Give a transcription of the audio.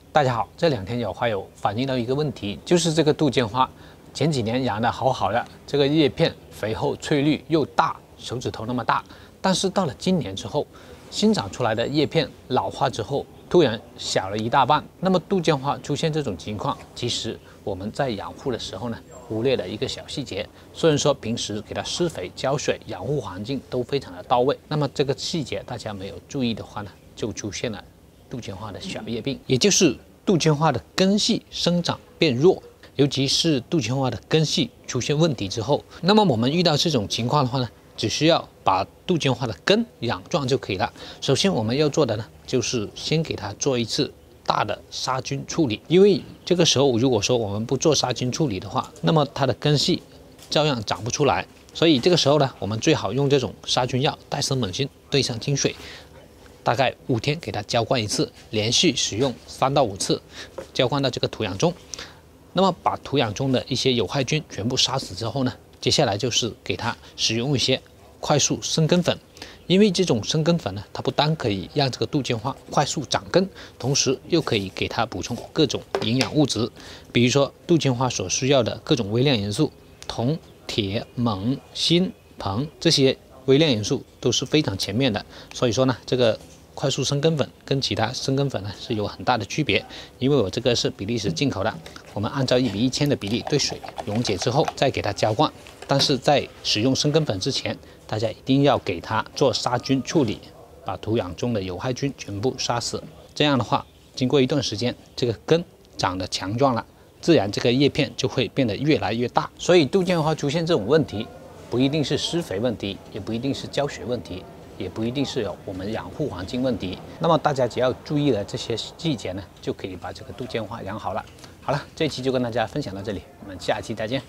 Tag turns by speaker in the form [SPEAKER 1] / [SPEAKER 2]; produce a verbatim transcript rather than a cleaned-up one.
[SPEAKER 1] 大家好，这两天有花友反映到一个问题，就是这个杜鹃花前几年养的好好的，这个叶片肥厚翠绿又大，手指头那么大，但是到了今年之后，新长出来的叶片老化之后，突然小了一大半。那么杜鹃花出现这种情况，其实我们在养护的时候呢，忽略了一个小细节。虽然说平时给它施肥、浇水、养护环境都非常的到位，那么这个细节大家没有注意的话呢，就出现了杜鹃花的小叶病，也就是杜鹃花的根系生长变弱。尤其是杜鹃花的根系出现问题之后，那么我们遇到这种情况的话呢，只需要把杜鹃花的根养壮就可以了。首先我们要做的呢，就是先给它做一次大的杀菌处理，因为这个时候如果说我们不做杀菌处理的话，那么它的根系照样长不出来。所以这个时候呢，我们最好用这种杀菌药戴森锰锌兑上清水，大概五天给它浇灌一次，连续使用三到五次，浇灌到这个土壤中。那么把土壤中的一些有害菌全部杀死之后呢，接下来就是给它使用一些快速生根粉。因为这种生根粉呢，它不单可以让这个杜鹃花快速长根，同时又可以给它补充各种营养物质，比如说杜鹃花所需要的各种微量元素，铜、铁、锰、锌、硼这些微量元素都是非常全面的。所以说呢，这个快速生根粉跟其他生根粉呢是有很大的区别，因为我这个是比利时进口的，我们按照一比一千的比例兑水溶解之后再给它浇灌。但是在使用生根粉之前，大家一定要给它做杀菌处理，把土壤中的有害菌全部杀死。这样的话，经过一段时间，这个根长得强壮了，自然这个叶片就会变得越来越大。所以杜鹃花出现这种问题，不一定是施肥问题，也不一定是浇水问题，也不一定是有我们养护环境问题。那么大家只要注意了这些细节呢，就可以把这个杜鹃花养好了。好了，这一期就跟大家分享到这里，我们下期再见。